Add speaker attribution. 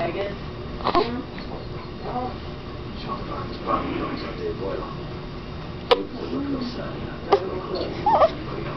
Speaker 1: faggot.
Speaker 2: Probably don't get that boy. Look at the sad.